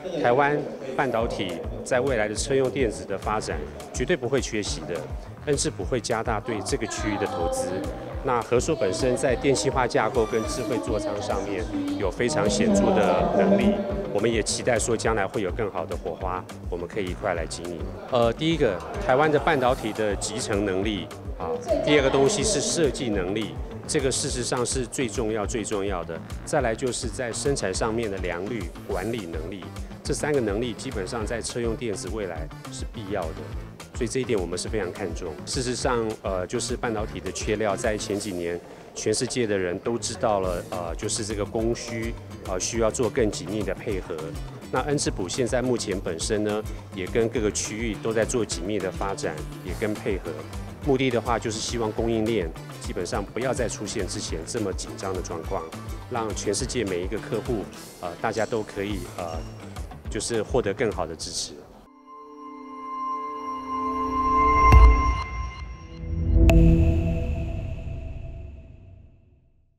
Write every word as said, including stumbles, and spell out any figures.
台湾半导体在未来的车用电子的发展绝对不会缺席的，恩智浦会加大对这个区域的投资。那和硕本身在电气化架构跟智慧座舱上面有非常显著的能力，我们也期待说将来会有更好的火花，我们可以一块来经营。呃，第一个，台湾的半导体的集成能力啊，第二个东西是设计能力。 这个事实上是最重要、最重要的。再来就是在生产上面的良率、管理能力，这三个能力基本上在车用电子未来是必要的。所以这一点我们是非常看重。事实上，呃，就是半导体的缺料，在前几年全世界的人都知道了，呃，就是这个供需呃需要做更紧密的配合。那恩智浦现在目前本身呢，也跟各个区域都在做紧密的发展，也跟配合。 目的的话，就是希望供应链基本上不要再出现之前这么紧张的状况，让全世界每一个客户，呃，大家都可以呃，就是获得更好的支持。